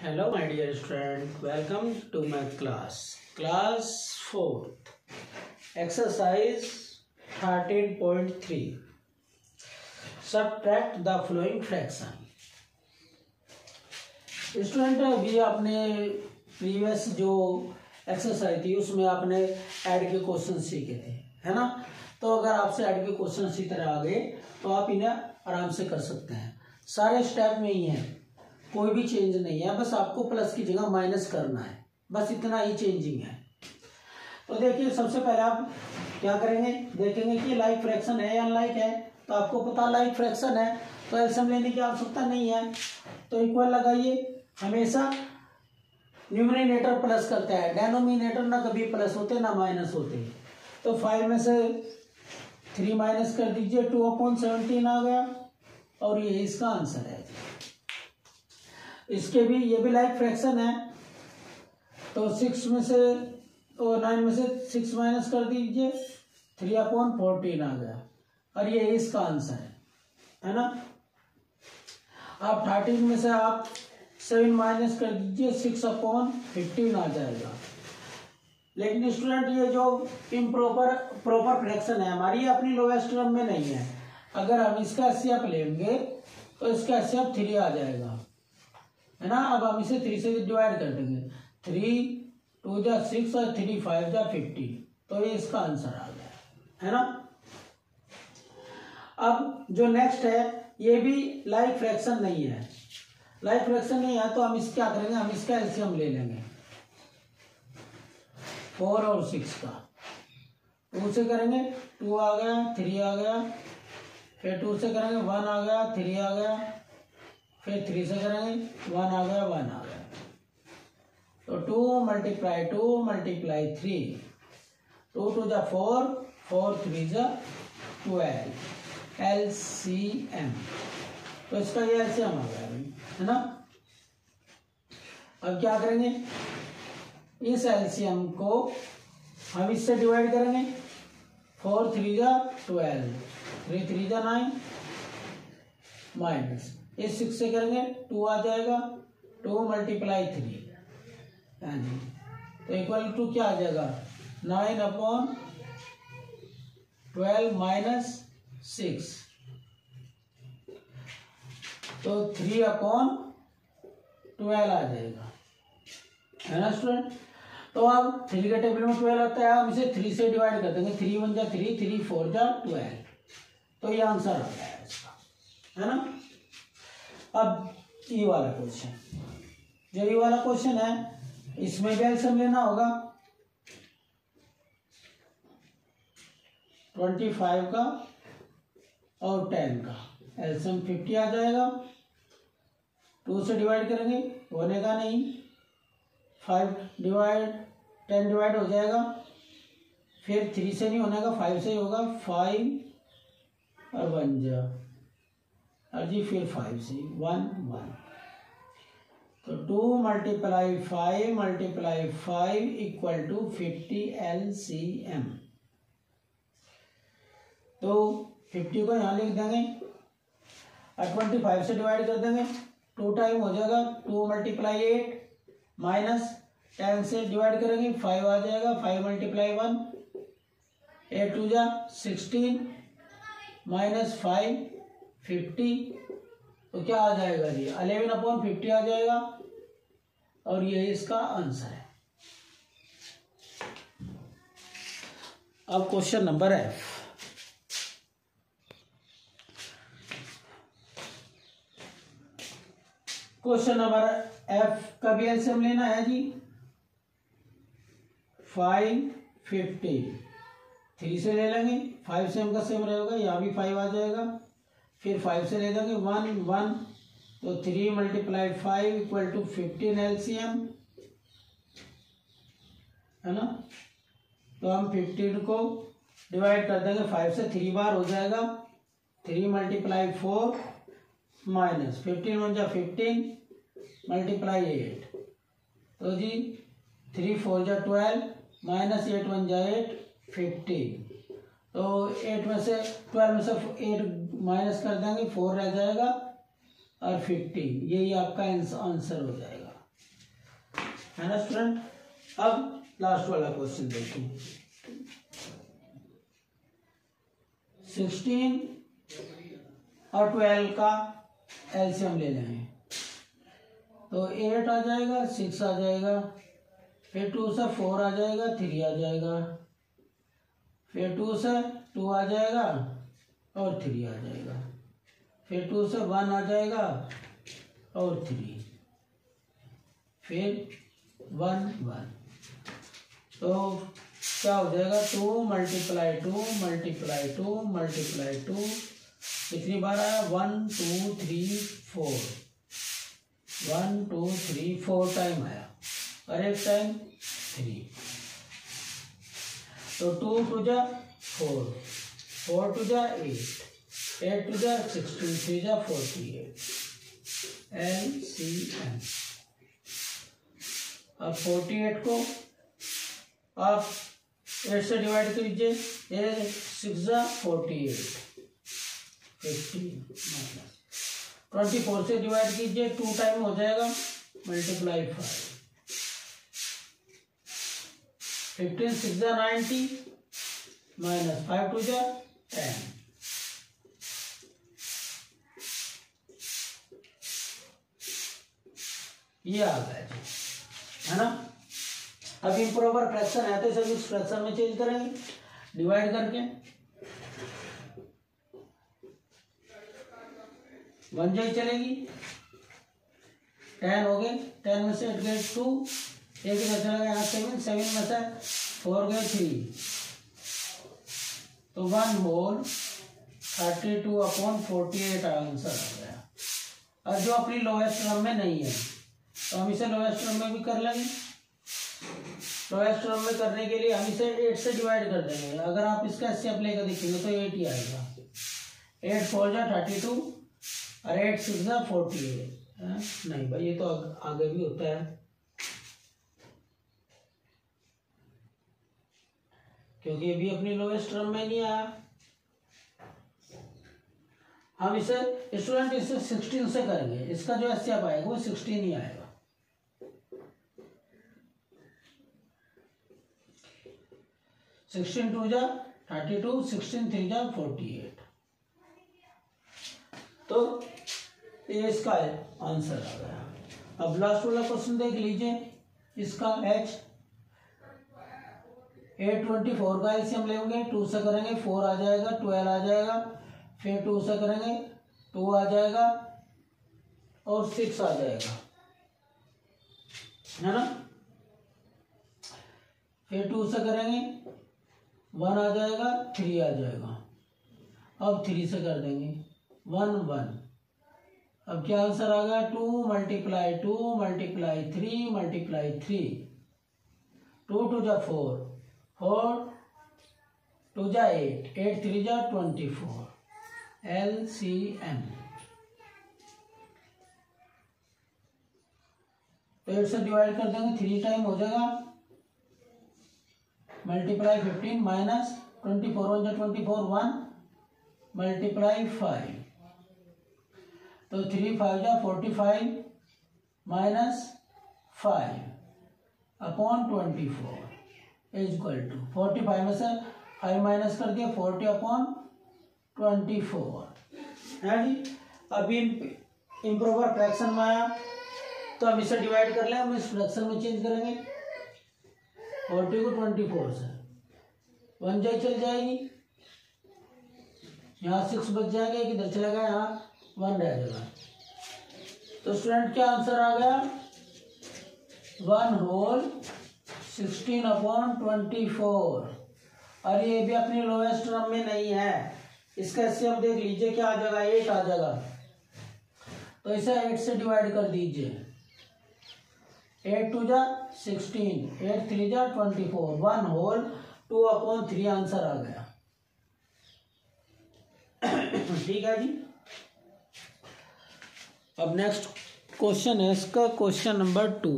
Hello my dear student, welcome to my class 4th, exercise 13.3, subtract the following fraction। Student अभी आपने previous जो exercise थी उसमें आपने ऐड के क्वेश्चन सीखे थे, है ना। तो अगर आपसे ऐड के क्वेश्चन इसी तरह आ गए तो आप इन्हें आराम से कर सकते हैं। सारे स्टेप में ही हैं, कोई भी चेंज नहीं है, बस आपको प्लस की जगह माइनस करना है, बस इतना ही चेंजिंग है। तो देखिए सबसे पहले आप क्या करेंगे, देखेंगे कि लाइक फ्रैक्शन है या अनलाइक है। तो आपको पता लाइक फ्रैक्शन है तो एलसीएम लेने की आवश्यकता नहीं है, तो इक्वल लगाइए। हमेशा न्यूमरेटर प्लस करता है, डेनोमिनेटर ना कभी प्लस होते ना माइनस होते। तो 5 में से 3 माइनस कर दीजिए, 2/17 आ गया और ये इसका आंसर है। इसके भी ये भी लाइक फ्रैक्शन है, तो 6 में से 9 में से 6 माइनस कर दीजिए, 3/14 आ गया और ये इसका आंसर है ना। आप 13 में से आप 7 माइनस कर दीजिए, 6/15 आ जाएगा। लेकिन स्टूडेंट ये जो प्रॉपर फ्रैक्शन है हमारी, अपनी लोएस्ट टर्म में नहीं है। अगर हम इसका एचसीएफ लेंगे तो इसका एचसीएफ 3 आ जाएगा, है ना। अब हम इसे 3 से डिवाइड कर देंगे, 3 2 जा 6 और 3 5 जा 15, तो ये इसका आंसर आ गया, है ना। अब जो नेक्स्ट है ये भी लाइक फ्रैक्शन नहीं है, लाइक फ्रैक्शन नहीं है तो हम इस क्या करेंगे, हम इसका एलसीएम ले लेंगे 4 और 6 का। 2 से करेंगे 2 आ गया, 3 आ गया, फिर 2 से करेंगे 1 आ गया, 3 आ गया, फिर 3 से करेंगे 1 आ गया, 1 आ गया। तो 2 × 2 × 3, 2 2 जा 4, 4 3 जा 12, LCM। तो इसका ये LCM आ गया, है ना। अब क्या करेंगे, इस LCM को हम इससे डिवाइड करेंगे, 4 3 जा 12, 3 3 जा 9, माइनस इस 6 से करेंगे 2 आ जाएगा, 2 × 3, तो इक्वल टू क्या आ जाएगा, 9/12 माइनस 6, तो 3/12 आ जाएगा, है ना स्टूडेंट। तो अब 3 के टेबल में 12 आता है, हम इसे 3 से डिवाइड कर देंगे, 3 1 जा 3, 3 4 जा 12, तो ये आंसर आ गया है इसका, है ना। अब ये वाला क्वेश्चन, जो ये वाला क्वेश्चन है इसमें भी एलसीएम लेना होगा, 25 का और 10 का एलसीएम 50 आ जाएगा। 2 से डिवाइड करेंगे होनेगा नहीं, 10 डिवाइड हो जाएगा, फिर 3 से नहीं होनेगा, 5 से ही होगा, 5 और 1 जा और जी फिर 5 से 1 1, तो 2 × 5 × 5 इक्वल टू 50 LCM। तो 50 को यहाँ लिख देंगे और 25 से डिवाइड कर देंगे, 2 टाइम हो जाएगा, 2 × 8 माइनस 10 से डिवाइड करेंगे, 5 आ जाएगा, 5 × 1, 8 2 जा 16 माइनस 5 50, तो क्या आ जाएगा जी 11/50 आ जाएगा और ये इसका आंसर है। अब question number F, question number F का भी एलसीएम लेना है जी। 5 50, 3 से ले लेंगे, 5 सेम का सेम रहेगा, यहाँ भी 5 आ जाएगा, फिर 5 से ले देंगे 1 1, तो 3 × 5 इक्वल टू 15 LCM, है ना। तो हम 15 को डिवाइड कर देंगे 5 से, 3 बार हो जाएगा, 3 × 4 माइनस 15 1 जा 15 × 8, तो जी 3 4 जा 12 माइनस 8 1 जा 8 15, तो 8 में से 12 में से 8 माइनस कर देंगे, 4 रह जाएगा और 15, यही आपका आंसर हो जाएगा। है ना स्टूडेंट। अब लास्ट वाला क्वेश्चन देखिए, 16 और 12 का एलसीएम ले लेंगे तो 8 आ जाएगा, 6 आ जाएगा, फिर 2 से 4 आ जाएगा, 3 आ जाएगा, फिर 2 से 2 आ जाएगा और 3 आ जाएगा, फिर 2 से 1 आ जाएगा और 3, फिर 1 1। तो क्या हो जाएगा, 2 मल्टीप्लाई 2 मल्टीप्लाई 2 मल्टीप्लाई 2, कितनी बार आया, 1 2 3 4, 1 2 3 4 टाइम आया और एक टाइम 3। तो 2 टू जा 4, 4 टू जा 8, 8 टू जा 16, 3 जा 48, LCM। अब 48 को आप 8 से डिवाइड कीजिए, 6 जा 48, 15 24 से डिवाइड कीजिए, 2 टाइम हो जाएगा, मल्टीप्लाई 5, 15 6 जा 90 माइनस 5 टू जा 10, ये आ गया जी, है ना। अब इम्प्रॉपर फ्रैक्शन है तो इसे इस फ्रैक्शन में चेंज करेंगे डिवाइड करके, 1 जाई चलेगी, 10 हो गए, 10 में से 8 गए 2, एक इधर चला गया यहाँ 7, 7 में से 4 गए 3, तो 1 होल 32/48 आंसर आ गया। और जो अपनी लोएस्ट टर्म में नहीं है तो हम इसे लोएस्ट टर्म में भी कर लेंगे। लोएस्ट टर्म में करने के लिए हम इसे 8 से डिवाइड कर देंगे। अगर आप इसका एचसीएफ लेकर देखेंगे तो 8 ही आएगा, 8 4 जा 32 और 8 6 जा 48। नहीं भाई ये तो आगे भी होता है, क्योंकि ये भी अपनी लोएस्ट टर्म में नहीं आया। हम इसे स्टूडेंट इसे 16 से करेंगे, इसका जो एचसीएफ आएगा वो 16 ही आएगा। 16 2 जा 32, 16 3 जा 48, तो ये इसका आंसर आ गया। अब लास्ट वाला क्वेश्चन देख लीजिए, इसका H 824 का एलसीएम लेंगे, 2 से करेंगे 4 आ जाएगा, 12 आ जाएगा, फिर 2 से करेंगे 2 आ जाएगा और 6 आ जाएगा, है ना। फिर 2 से करेंगे 1 आ जाएगा, 3 आ जाएगा। अब 3 से कर देंगे 1 1। अब क्या आंसर आ गया, 2 मल्टीप्लाई 2 मल्टीप्लाई 3 मल्टीप्लाई 3, 2 2 जा 4, 4 2 जा 8, 8 3 जा 24, LCM। तो 8 से डिवाइड कर देंगे, 3 टाइम हो जाएगा, मल्टीप्लाई 15 माइनस 24 1 जा 24, 1 मल्टीप्लाई 5, तो 3 5 जा 45 minus 5 upon 24 is equal to 45 में से 5 माइनस कर दिया 40 अपॉन 24 है जी। अभी इम्प्रॉपर फ्रैक्शन में आया तो हम इसे डिवाइड कर लें, हम इस फ्रैक्शन में चेंज करेंगे, 40 को 24 से 1 जाए चल जाएगी, यहाँ 6 बच जाएगा, एक इधर चलेगा, यहाँ 1 रह जाएगा। तो स्टूडेंट क्या आंसर आ गया, 1 होल 16/24। और ये भी अपनी लोएस्ट टर्म में नहीं है, इसका एचसीएफ देख लीजिए क्या आ जाएगा, 8 आ जाएगा। तो इसे 8 से डिवाइड कर दीजिए, 8 2 जा 16, 8 3 जा 24, 1 होल 2/3 आंसर आ गया। ठीक है जी। अब नेक्स्ट क्वेश्चन है इसका, question number 2।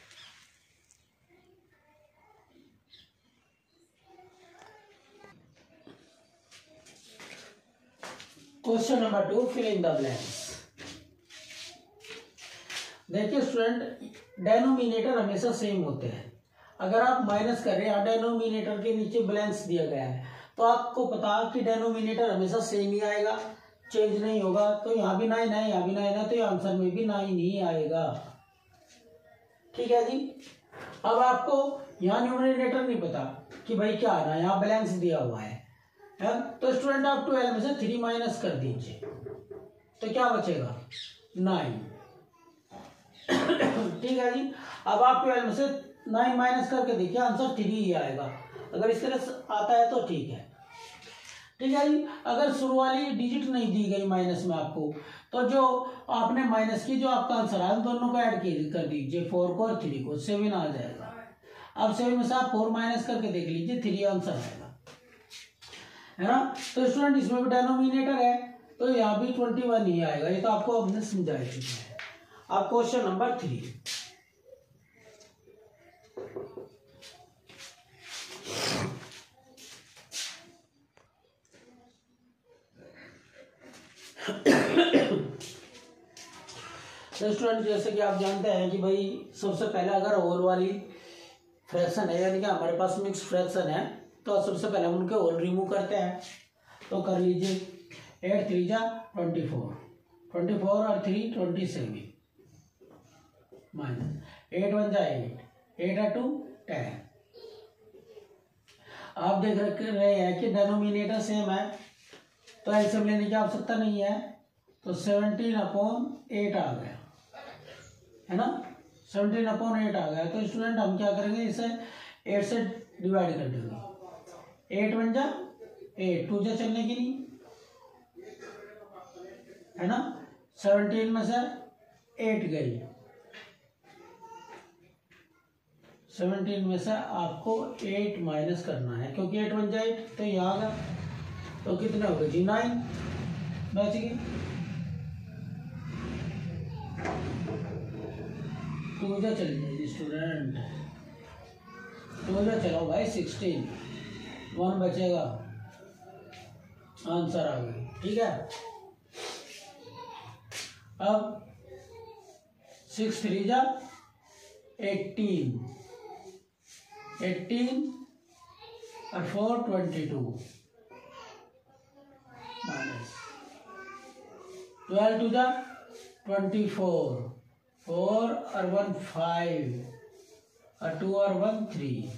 Question number 2, fill in the blanks. देखिए स्टूडेंट, डेनोमिनेटर हमेशा सेम होते हैं। अगर आप माइनस कर रहे हैं, डेनोमिनेटर के नीचे बैलेंस दिया गया है, तो आपको पता कि डेनोमिनेटर हमेशा सेम ही आएगा, चेंज नहीं होगा। तो यहाँ भी 9 है, यहाँ भी 9 है, तो आंसर में भी 9 ही आएगा। ठीक है जी। अब आपको यहाँ न्यूमरेटर नहीं पता कि भाई क्या आ रहा है, यहाँ बैलेंस दिया हुआ है, तो स्टूडेंट आप 12 में से 3 माइनस कर दीजिए, तो क्या बचेगा 9। ठीक है जी। अब आप 12 में से 9 माइनस करके देखिए, आंसर 3 ही आएगा। अगर इस तरह से आता है तो ठीक है। ठीक है जी। अगर शुरू वाली डिजिट नहीं दी गई माइनस में आपको, तो जो आपने माइनस की, जो आपका आंसर आया, दोनों को ऐड कर दीजिए, 4 को और 3 को, 7 आ जाएगा। अब 7 में से आप 4 माइनस करके देख लीजिए, 3 आंसर आएगा, है ना। तो स्टूडेंट इसमें भी डेनोमिनेटर है, तो यहाँ भी 21 ही आएगा। ये तो आपको हमने समझा चुका है। अब क्वेश्चन नंबर 3। तो स्टूडेंट जैसे कि आप जानते हैं कि भाई सबसे पहले अगर होल वाली फ्रैक्शन है, यानी कि हमारे पास मिक्स फ्रैक्शन है, तो सबसे पहले हम उनके होल रिमूव करते हैं। तो कर लीजिए, 8 3 जा 24, 24 और 3 27, माइनस 8 1 जा 8, 8 और 2 10। आप देख रहे हैं कि डेनोमिनेटर सेम है, तो एलसीएम लेने की आवश्यकता नहीं है। तो 17/8 आ गया, है ना। 17/8 आ गया। तो स्टूडेंट हम क्या करेंगे, इसे 8 से डिवाइड कर देंगे। 8 1 जा 8, 2 जा चलने की नहीं, है ना। 17 में से 8 गई, 17 में से आपको 8 माइनस करना है, क्योंकि 8 1 जा 8, तो यहाँ आ गया। तो कितने हो गए जी, 9 बच गए। 2 जा चली जाएगी स्टूडेंट, 2 जा चलो भाई 16, 1 बचेगा, आंसर आ गया। ठीक है। अब 6 3 जा 18, 18 और 4 22, माइनस 12 2 जा 24, 4 और 1 5 और 2 और 1 3।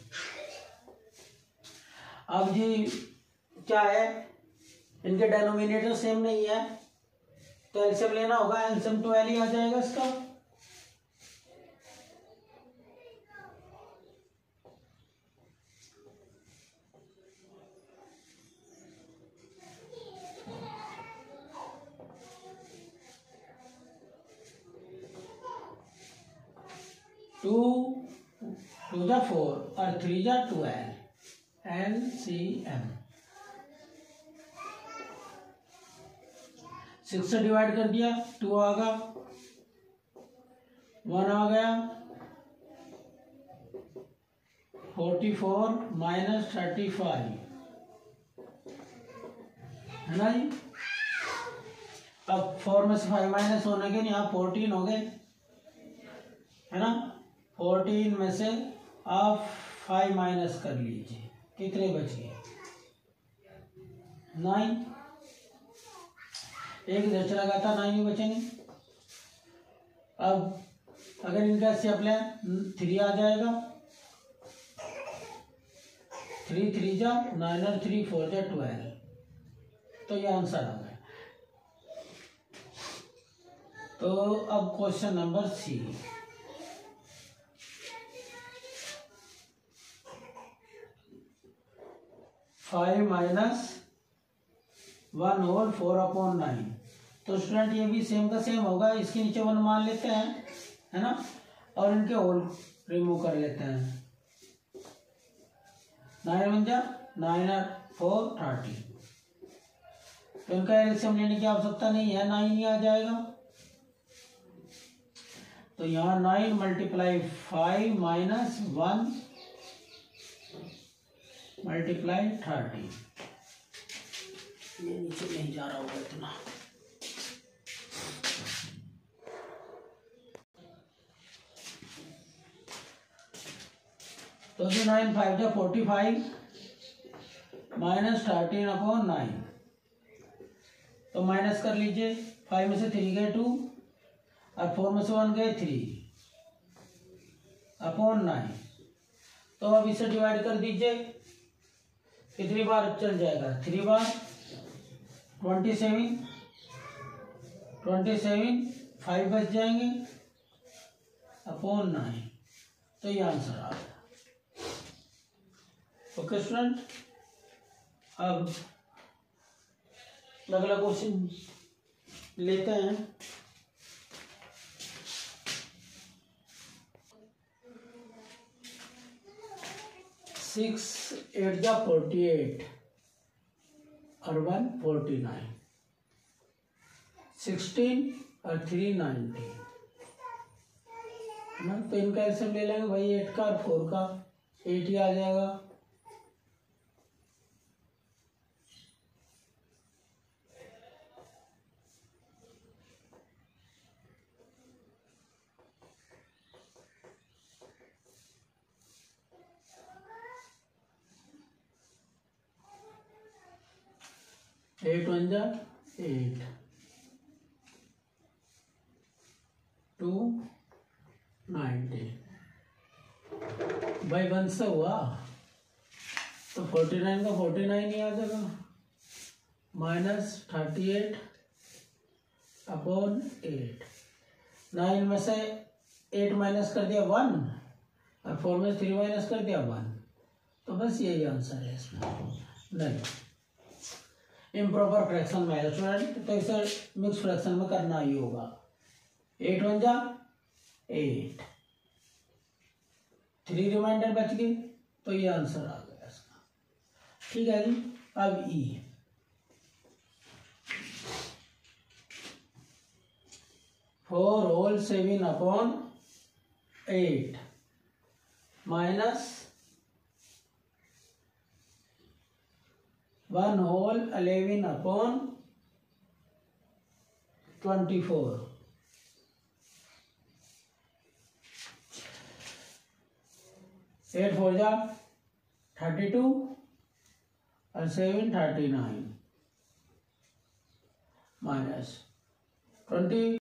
अब जी क्या है, इनके डेनोमिनेटर सेम नहीं है, तो एलसीएम लेना होगा। एलसीएम 12 ही आ जाएगा इसका। टू जा 4 और 3 जा 12, LCM। 6 से डिवाइड कर दिया, 2 आ गया, 1 आ गया, 44 माइनस 35, है ना जी। अब 4 में से 5 माइनस होने के, यहाँ 14 हो गए, है ना। 14 में से आप 5 माइनस कर लीजिए, कितने बच गए 9। एक इधर चला गया था, 9 ही बचेंगे। अब अगर इनका एलसीएम लें, 3 आ जाएगा, 3 3 जा 9 और 3 4 जा 12, तो ये आंसर आ गया। तो अब question number C. Five minus 1 whole 4/9। तो स्टूडेंट ये भी सेम का सेम होगा, इसके नीचे 1 मान लेते हैं, है ना, और इनके होल रिमूव कर लेते हैं। 9 1 जा 9 और 4 30, तो इनका एलसीएम लेने की आवश्यकता नहीं है, 9 ही आ जाएगा। तो यहाँ 9 मल्टीप्लाई 5 माइनस 1 मल्टीप्लाई 30, ये नीचे नहीं जा रहा होगा इतना। तो 9 5 जा 45 माइनस 13/9, तो माइनस कर लीजिए। 5 में से 3 गए 2 और 4 में से 1 गए 3/9। तो अब इसे डिवाइड कर दीजिए, कितनी बार चल जाएगा? 3 बार 27 5 बच जाएंगे /9। तो ये आंसर आ गया। ओके स्टूडेंट, अब अगला क्वेश्चन लेते हैं। 6 8 जा 48 और 1 49, 16 और 3 90 है ना। तो इनका एल्सियम ले लेंगे भाई, 8 का और 4 का, 8 ही आ जाएगा। एट 1 जा 8, 2 90 भाई 1 से हुआ तो 49 का 49 ही आ जाएगा, -38/8। 9 में से 8 माइनस कर दिया 1 और 4 में 3 माइनस कर दिया 1, तो बस यही आंसर है इसमें। नहीं, इम्प्रॉपर फ्रैक्शन में है स्टूडेंट, तो इसे मिक्स फ्रैक्शन में करना ही होगा। 8 1 जा 8, 3 रिमाइंडर बच गए, तो ये आंसर आ गया इसका। ठीक है जी। अब ई 4 होल 7/8 माइनस 1 होल 11/24। 8 4 जा 32 और 7 39 माइनस 20